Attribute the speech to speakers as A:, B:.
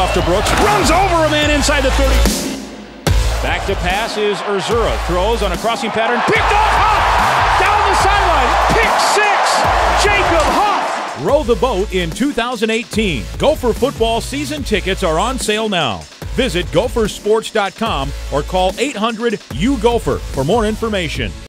A: Handoff to Brooks. Runs over a man inside the 30. Back to pass is Urzura. Throws on a crossing pattern. Picked off Huff! Down the sideline. Pick six. Jacob Huff. Row the boat in 2018. Gopher football season tickets are on sale now. Visit gophersports.com or call 800-U-GOPHER for more information.